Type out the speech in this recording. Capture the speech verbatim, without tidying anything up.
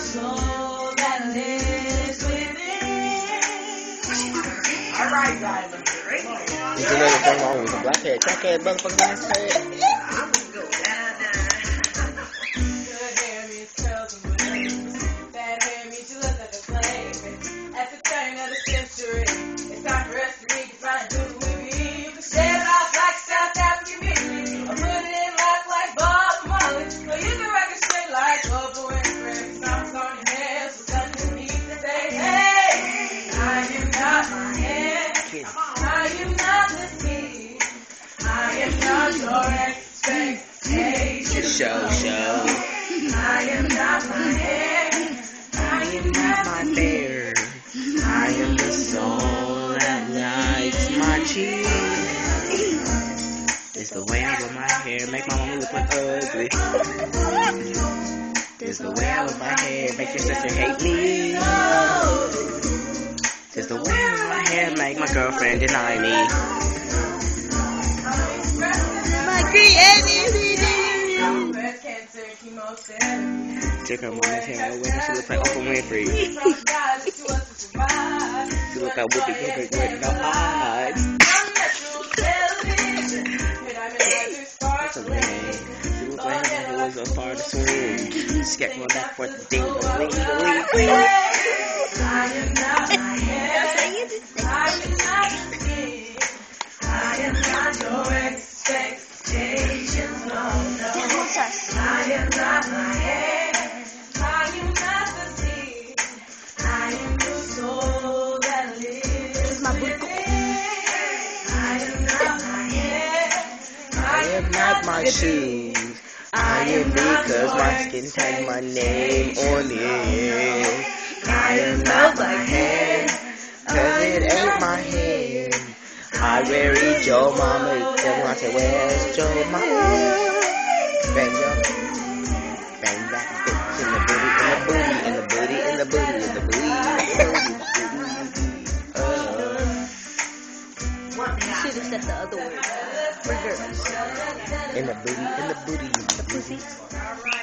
soul that lives within. Alright, Diamond. Did you know anything wrong with a blackhead, crackhead, motherfucker, last head? I'm gonna go down, down. Good hair means curls and waves. Bad hair means you look like a slave. At the turn of the century, it's time for us to redefine who we be. You can share it off like South African music, or put it in lock like Bob Marley, or you can rock it straight like Oprah Winfrey. Songs on your hair, so something needs to say, hey, I am not my hair. I am not the sea. I am not your expectation. Show, show. I am not my hair. I am not my Bear. I am the soul that lights my cheek. It's the way I wear my hair, make my mama look like ugly. It's the way I wear my hair, make your sister hate me. It's the way I wear my hair, make my girlfriend deny me. My creativity. Check her mom's hair, when she looks like Oprah Winfrey. She looks like Whoopi Goldberg with no eyes. That's a man. She looks like her who was a part of swing. She's got one back for the ding, the ling, the ling, ling. I am not my hair. I am not the king. I am not your expectations. No, no. I am not my hair. I am not the king. I am the soul that lives within. I am not my hair. I am not my shoes. I am me cause my skin has my name on it. I am not my hair cause it ain't my hair. I wear it, Joe Mama. Tell me I say, where's Joe Mama? Bang, yo. Bang, back, bitch. In the booty, in the booty, in the booty, in the booty, in the booty. Uh, You should have said the other word. For girls. in the booty, in the booty, in the The pussy. booty.